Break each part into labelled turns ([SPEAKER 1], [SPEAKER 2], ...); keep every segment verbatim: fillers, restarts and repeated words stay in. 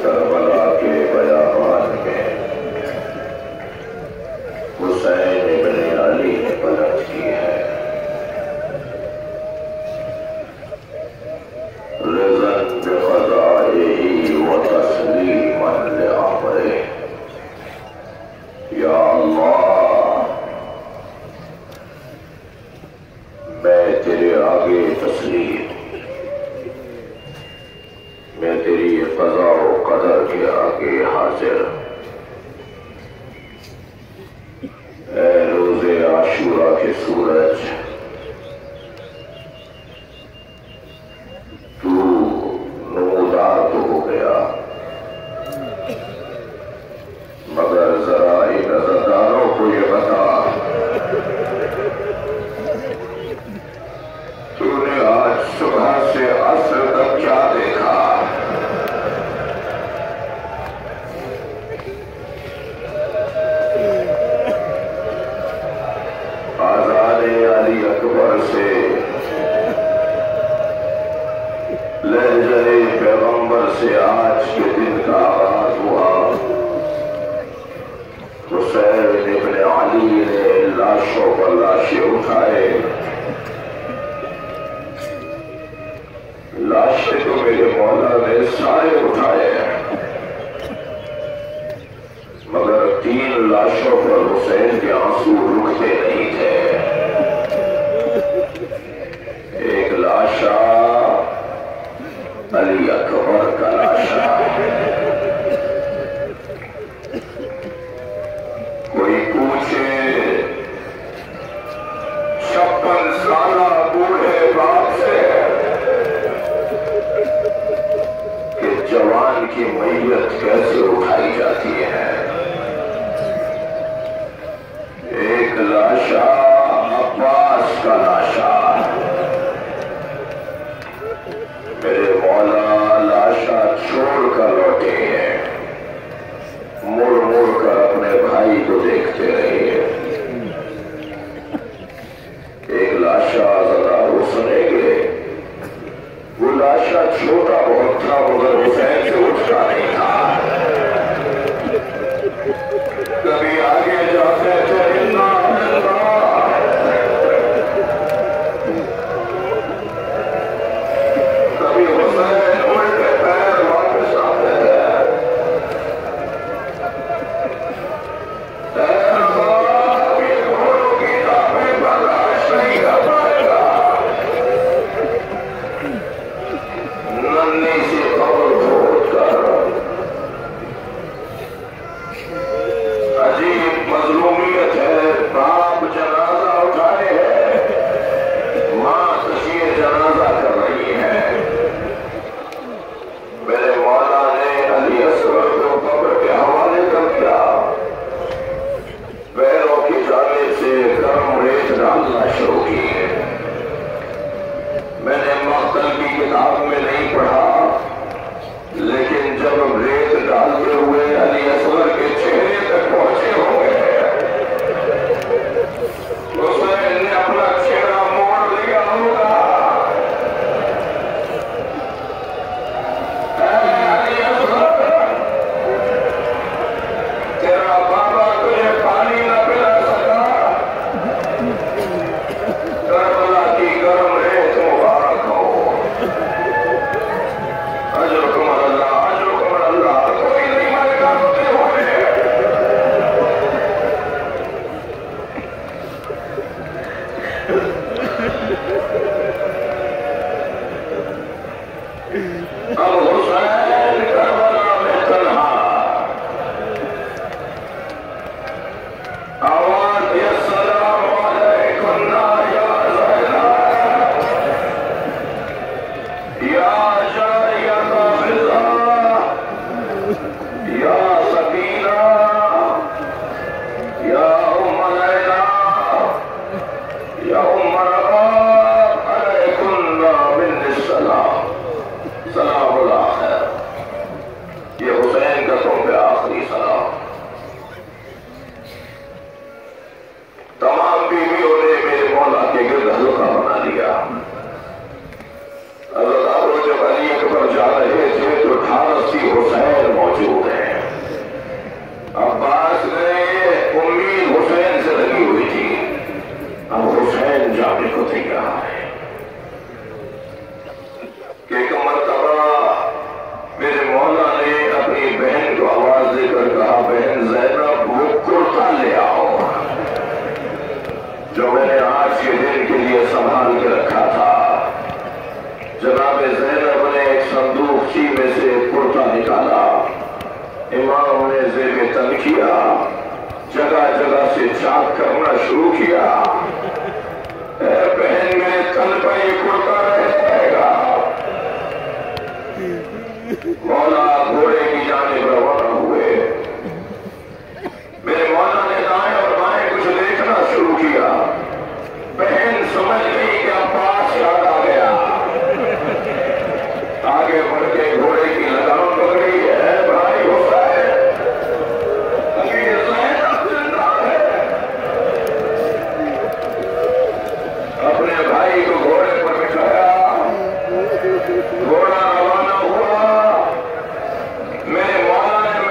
[SPEAKER 1] Karbala के बयान में हुसैन इब्ने अली ने पलट की है। रिज़न बिक़ज़ाइही व तस्लीमन लिअम्रिही। या अल्लाह, मैं तेरे आगे तस्लीम, मैं तेरी क़ज़ा व क़दर के आगे हाजिर। ऐ रोज़े आशूरा के सूरज, तू नमूदार तो हो गया, मगर जरा इन नजरदारों को ये बता, तूने आज सुबह से असर तक क्या देखा? आज़ाने अली अकबर से लहज़े पैगंबर से आज के दिन का आगाज हुआ। हुसैन इब्ने अली ने लाशों पर लाशें उठाए। लाशें तो मेरे मौला ने साए उठाए, मगर तीन लाशों पर हुसैन के आंसू रुकते नहीं थे। एक लाशा अली अकबर का लाशा। कोई पूछे छप्पन साला बूढ़े बाप से कि जवान की मैयत कैसे उठाई जाती है। एक लाशा अब्बास का लाशा। मेरे मौला लाशा छोड़ कर लौटे हैं, मुड़ मुड़ कर अपने भाई को देखते रहे। एक लाशा जरा वो सुनेंगे, वो लाशा छोटा बहुत था मगर हुसैन से उठता नहीं था। कभी आगे जाते थे इन्ना कभी हुसैन उल्टे पैर वापस आते थे। नन्ही सी खबर खोदकर अजीब मजलूमियत है। बाप जनाजा उठाए है, माँ तशीर जनाजा कर रही है। मेरे मौला ने अली असगर को कब्र के हवाले कर दिया। पैरों की जाने से गर्म रेत डालना शुरू की। मैंने मक्तल की किताब में नहीं पढ़ा, लेकिन जब रेत डालते हुए अली असगर के चेहरे तक पहुंचे होंगे, हुसैन ने अपना चेहरा मोड़ लिया होगा। अली असगर, तेरा बाबा तुझे पानी न पिला सका, करबला की गर्म रेत मुबारक हो। अजरुकुम अल्लाह, अजरुकुम अल्लाह। कोई नहीं मरेगा, किया, जगह जगह से चाक करना शुरू किया। बहन मेरे तन पर ये कुर्ता रह जाएगा। मौला घोड़े की जानिब रवाना हुए। मेरे मौला ने दाएं और बाएं कुछ देखना शुरू किया। बहन समझ गई कि अब्बास याद आ गया। आगे बढ़ के घोड़े की लगाम पकड़ी है। भाई हुसैन, अमीर ज़ैनब जिंदा है। अपने भाई को घोड़े पर बिठाया, घोड़ा रवाना हुआ। मेरे मौला ने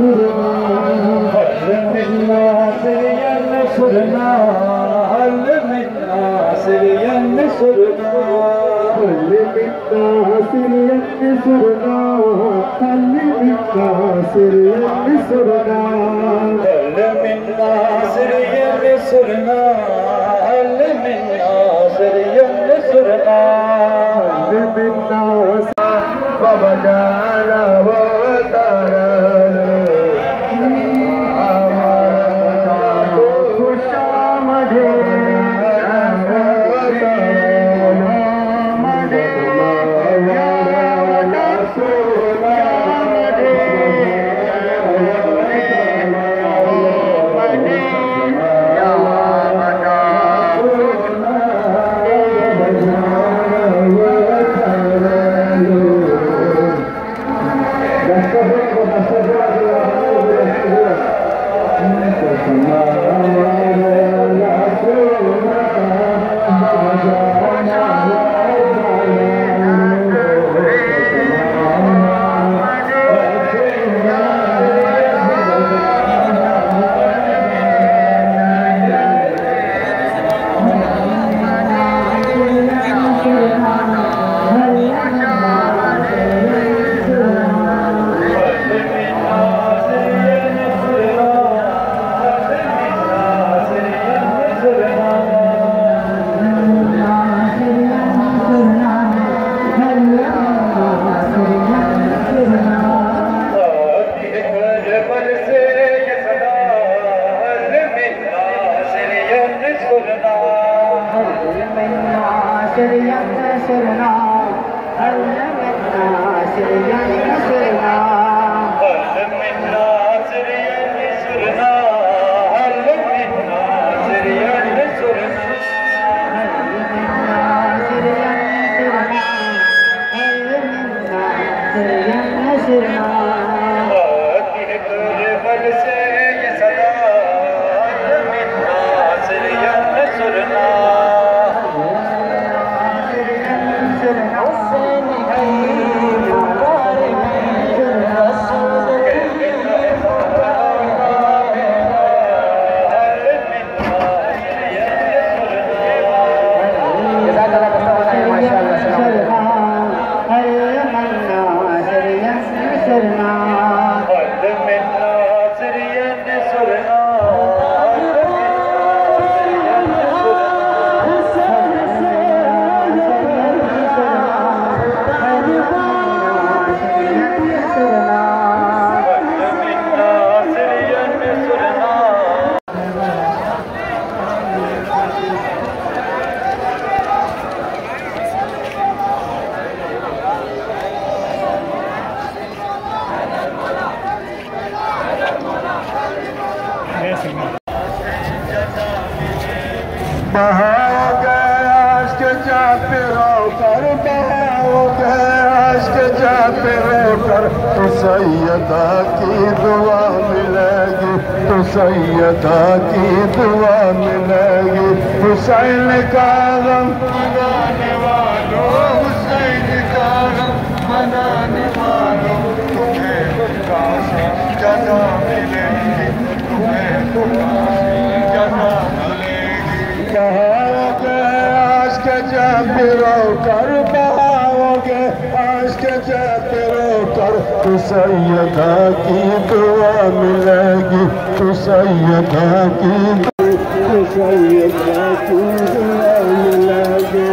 [SPEAKER 2] बहाओगे आश्क जा पिरो कर, बहाओगे आश्क जा पिरो कर, तो सैयदा की दुआ मिलेगी, तो सैयदा की दुआ मिलेगी। हुसैन का गम मनाने वालों, हुसैन का गम मनाने वालों, तुम्हें काशी जज़ा मिलेगी, तुम्हें काशी जज़ा मिलेगी। बहाओगे आश्क जा पिरो कर, बहाओगे आश्क जा पिरो कर, तो सैयदा की दुआ मिलेगी, तो सैयदा की तो सैयदा की दुआ मिलेगी।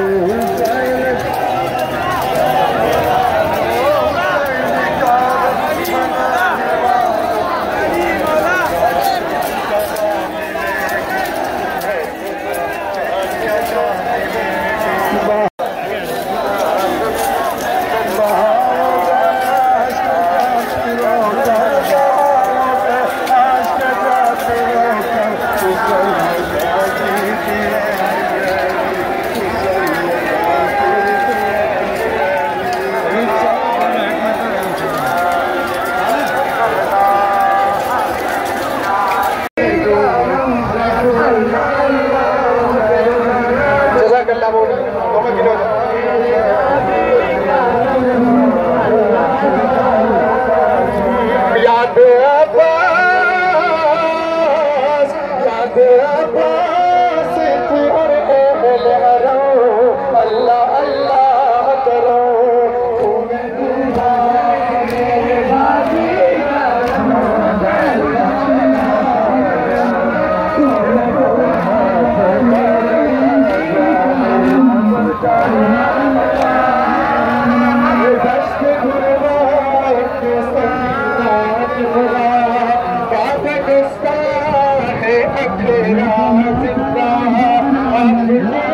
[SPEAKER 2] तेरा जिंदा है।